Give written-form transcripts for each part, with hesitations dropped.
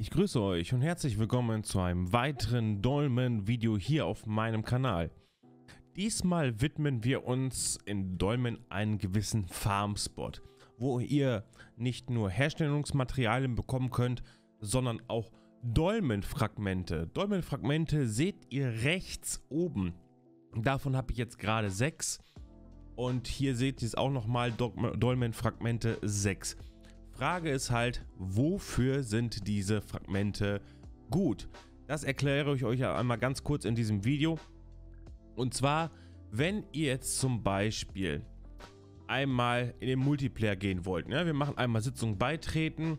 Ich grüße euch und herzlich willkommen zu einem weiteren Dolmen-Video hier auf meinem Kanal. Diesmal widmen wir uns in Dolmen einen gewissen Farmspot, wo ihr nicht nur Herstellungsmaterialien bekommen könnt, sondern auch Dolmenfragmente. Dolmenfragmente seht ihr rechts oben. Davon habe ich jetzt gerade 6 und hier seht ihr es auch nochmal, Dolmenfragmente 6. Frage ist halt, wofür sind diese Fragmente gut? Das erkläre ich euch einmal ganz kurz in diesem Video. Und zwar, wenn ihr jetzt zum Beispiel einmal in den Multiplayer gehen wollt, ne? Wir machen einmal Sitzung beitreten,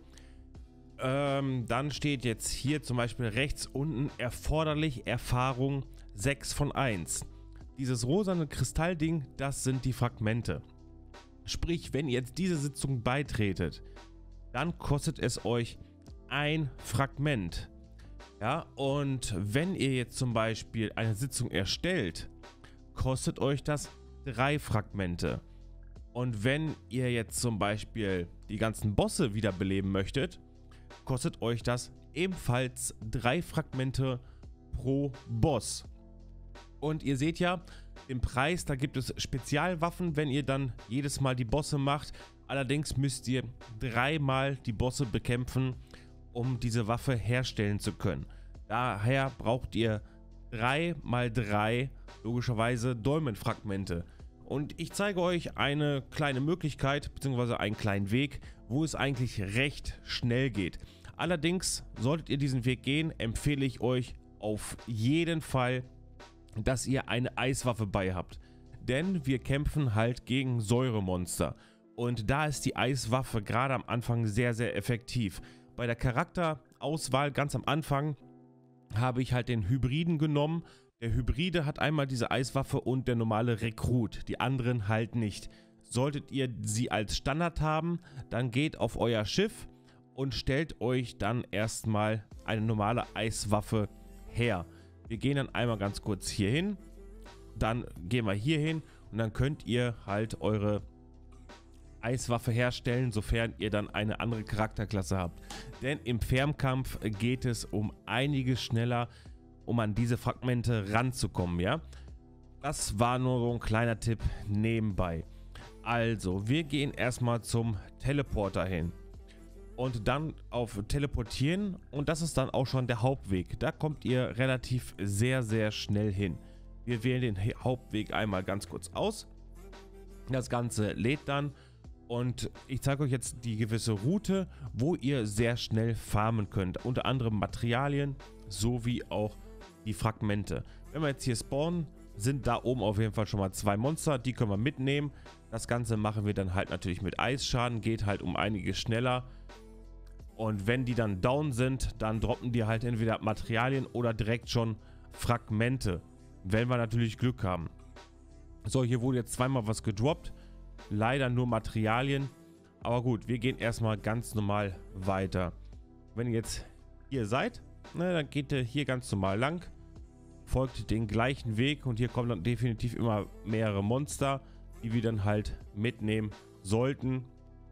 dann steht jetzt hier zum Beispiel rechts unten erforderlich Erfahrung 6 von 1. Dieses rosane Kristallding, das sind die Fragmente. Sprich, wenn ihr jetzt diese Sitzung beitretet, dann kostet es euch ein Fragment. Ja, und wenn ihr jetzt zum Beispiel eine Sitzung erstellt, kostet euch das 3 Fragmente. Und wenn ihr jetzt zum Beispiel die ganzen Bosse wiederbeleben möchtet, kostet euch das ebenfalls 3 Fragmente pro Boss. Und ihr seht ja, den Preis, da gibt es Spezialwaffen, wenn ihr dann jedes Mal die Bosse macht. Allerdings müsst ihr 3-mal die Bosse bekämpfen, um diese Waffe herstellen zu können. Daher braucht ihr 3 mal 3 logischerweise Dolmenfragmente. Und ich zeige euch eine kleine Möglichkeit bzw. einen kleinen Weg, wo es eigentlich recht schnell geht. Allerdings, solltet ihr diesen Weg gehen, empfehle ich euch auf jeden Fall, dass ihr eine Eiswaffe bei habt. Denn wir kämpfen halt gegen Säuremonster. Und da ist die Eiswaffe gerade am Anfang sehr, sehr effektiv. Bei der Charakterauswahl ganz am Anfang habe ich halt den Hybriden genommen. Der Hybride hat einmal diese Eiswaffe und der normale Rekrut. Die anderen halt nicht. Solltet ihr sie als Standard haben, dann geht auf euer Schiff und stellt euch dann erstmal eine normale Eiswaffe her. Wir gehen dann einmal ganz kurz hier hin, dann gehen wir hier hin und dann könnt ihr halt eure Eiswaffe herstellen, sofern ihr dann eine andere Charakterklasse habt. Denn im Fernkampf geht es um einiges schneller, um an diese Fragmente ranzukommen, ja. Das war nur so ein kleiner Tipp nebenbei. Also, wir gehen erstmal zum Teleporter hin. Und dann auf Teleportieren und das ist dann auch schon der Hauptweg. Da kommt ihr relativ sehr, sehr schnell hin. Wir wählen den Hauptweg einmal ganz kurz aus. Das Ganze lädt dann und ich zeige euch jetzt die gewisse Route, wo ihr sehr schnell farmen könnt. Unter anderem Materialien sowie auch die Fragmente. Wenn wir jetzt hier spawnen, sind da oben auf jeden Fall schon mal 2 Monster. Die können wir mitnehmen. Das Ganze machen wir dann halt natürlich mit Eisschaden. Geht halt um einiges schneller. Und wenn die dann down sind, dann droppen die halt entweder Materialien oder direkt schon Fragmente. Wenn wir natürlich Glück haben. So, hier wurde jetzt zweimal was gedroppt. Leider nur Materialien. Aber gut, wir gehen erstmal ganz normal weiter. Wenn ihr jetzt hier seid, ne, dann geht ihr hier ganz normal lang. Folgt den gleichen Weg und hier kommen dann definitiv immer mehrere Monster, die wir dann halt mitnehmen sollten.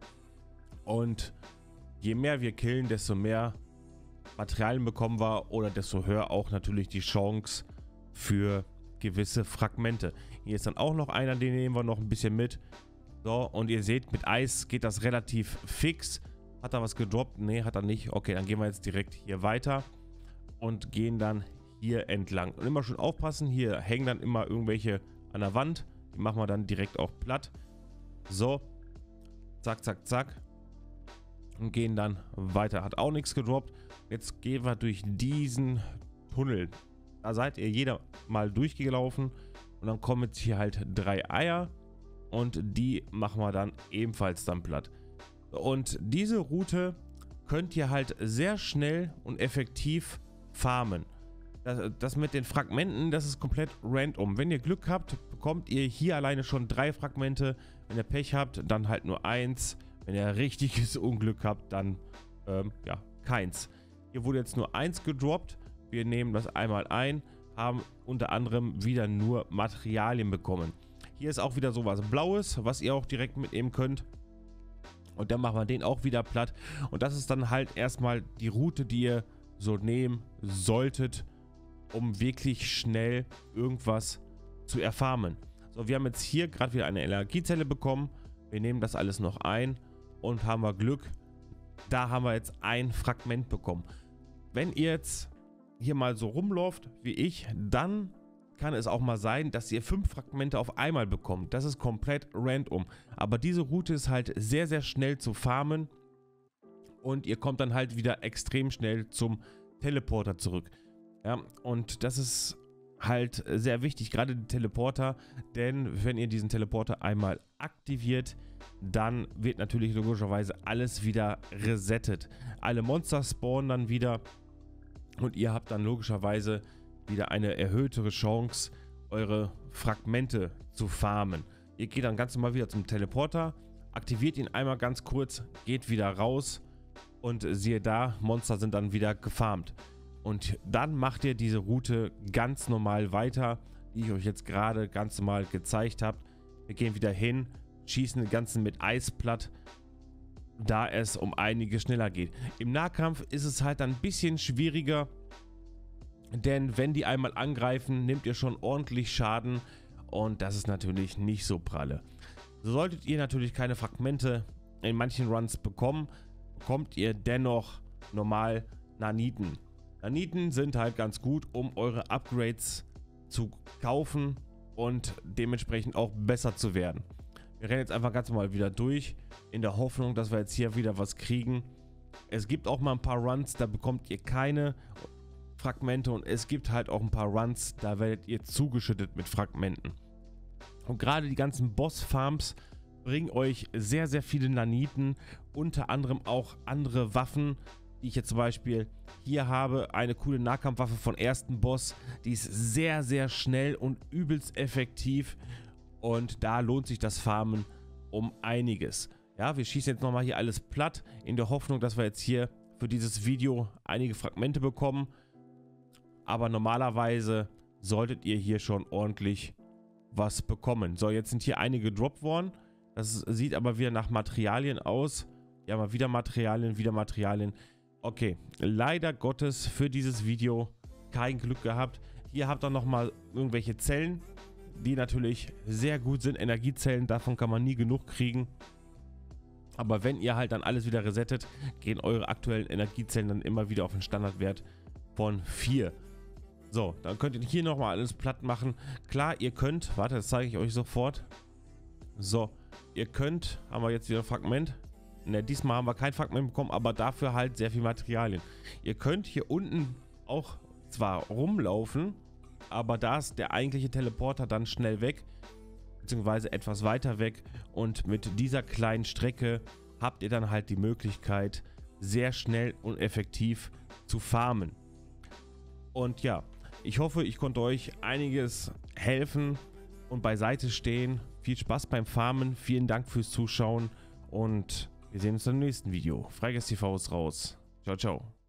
Und je mehr wir killen, desto mehr Materialien bekommen wir oder desto höher auch natürlich die Chance für gewisse Fragmente. Hier ist dann auch noch einer, den nehmen wir noch ein bisschen mit. So, und ihr seht, mit Eis geht das relativ fix. Hat er was gedroppt? Ne, hat er nicht. Okay, dann gehen wir jetzt direkt hier weiter und gehen dann hier entlang. Und immer schön aufpassen, hier hängen dann immer irgendwelche an der Wand. Die machen wir dann direkt auch platt. So, zack, zack, zack. Und gehen dann weiter. Hat auch nichts gedroppt. Jetzt gehen wir durch diesen Tunnel. Da seid ihr jeder mal durchgelaufen. Und dann kommen jetzt hier halt 3 Eier. Und die machen wir dann ebenfalls dann platt. Und diese Route könnt ihr halt sehr schnell und effektiv farmen. Das mit den Fragmenten, das ist komplett random. Wenn ihr Glück habt, bekommt ihr hier alleine schon 3 Fragmente. Wenn ihr Pech habt, dann halt nur 1. Wenn ihr richtiges Unglück habt, dann ja, keins. Hier wurde jetzt nur 1 gedroppt. Wir nehmen das einmal ein, haben unter anderem wieder nur Materialien bekommen. Hier ist auch wieder sowas Blaues, was ihr auch direkt mitnehmen könnt. Und dann machen wir den auch wieder platt. Und das ist dann halt erstmal die Route, die ihr so nehmen solltet, um wirklich schnell irgendwas zu erfarmen. So, wir haben jetzt hier gerade wieder eine Energiezelle bekommen. Wir nehmen das alles noch ein und haben wir Glück. Da haben wir jetzt ein Fragment bekommen. Wenn ihr jetzt hier mal so rumläuft wie ich, dann kann es auch mal sein, dass ihr 5 Fragmente auf einmal bekommt. Das ist komplett random. Aber diese Route ist halt sehr, sehr schnell zu farmen. Und ihr kommt dann halt wieder extrem schnell zum Teleporter zurück. Ja, und das ist halt sehr wichtig, gerade die Teleporter. Denn wenn ihr diesen Teleporter einmal aktiviert, dann wird natürlich logischerweise alles wieder resettet. Alle Monster spawnen dann wieder. Und ihr habt dann logischerweise wieder eine erhöhtere Chance, eure Fragmente zu farmen. Ihr geht dann ganz normal wieder zum Teleporter, aktiviert ihn einmal ganz kurz, geht wieder raus und siehe da, Monster sind dann wieder gefarmt. Und dann macht ihr diese Route ganz normal weiter, die ich euch jetzt gerade ganz normal gezeigt habe. Wir gehen wieder hin, schießen den ganzen mit Eis platt, da es um einiges schneller geht. Im Nahkampf ist es halt dann ein bisschen schwieriger, denn wenn die einmal angreifen, nehmt ihr schon ordentlich Schaden und das ist natürlich nicht so pralle. Solltet ihr natürlich keine Fragmente in manchen Runs bekommen, bekommt ihr dennoch normal Naniten. Naniten sind halt ganz gut, um eure Upgrades zu kaufen und dementsprechend auch besser zu werden. Wir rennen jetzt einfach ganz normal wieder durch, in der Hoffnung, dass wir jetzt hier wieder was kriegen. Es gibt auch mal ein paar Runs, da bekommt ihr keine Fragmente und es gibt halt auch ein paar Runs, da werdet ihr zugeschüttet mit Fragmenten. Und gerade die ganzen Boss-Farms bringen euch sehr, sehr viele Naniten, unter anderem auch andere Waffen, die ich jetzt zum Beispiel hier habe. Eine coole Nahkampfwaffe von ersten Boss, die ist sehr, sehr schnell und übelst effektiv und da lohnt sich das Farmen um einiges. Ja, wir schießen jetzt nochmal hier alles platt, in der Hoffnung, dass wir jetzt hier für dieses Video einige Fragmente bekommen. Aber normalerweise solltet ihr hier schon ordentlich was bekommen. So, jetzt sind hier einige gedroppt worden. Das sieht aber wieder nach Materialien aus. Ja, mal wieder Materialien, wieder Materialien. Okay, leider Gottes für dieses Video kein Glück gehabt. Hier habt ihr nochmal irgendwelche Zellen, die natürlich sehr gut sind. Energiezellen, davon kann man nie genug kriegen. Aber wenn ihr halt dann alles wieder resettet, gehen eure aktuellen Energiezellen dann immer wieder auf den Standardwert von 4. So, dann könnt ihr hier nochmal alles platt machen. Klar, ihr könnt, warte, das zeige ich euch sofort. So, ihr könnt, haben wir jetzt wieder ein Fragment. Ne, diesmal haben wir kein Fragment bekommen, aber dafür halt sehr viel Materialien. Ihr könnt hier unten auch zwar rumlaufen, aber da ist der eigentliche Teleporter dann schnell weg, beziehungsweise etwas weiter weg. Und mit dieser kleinen Strecke habt ihr dann halt die Möglichkeit, sehr schnell und effektiv zu farmen. Und ja, ich hoffe, ich konnte euch einiges helfen und beiseite stehen. Viel Spaß beim Farmen, vielen Dank fürs Zuschauen und wir sehen uns im nächsten Video. Freigeist TV ist raus. Ciao, ciao.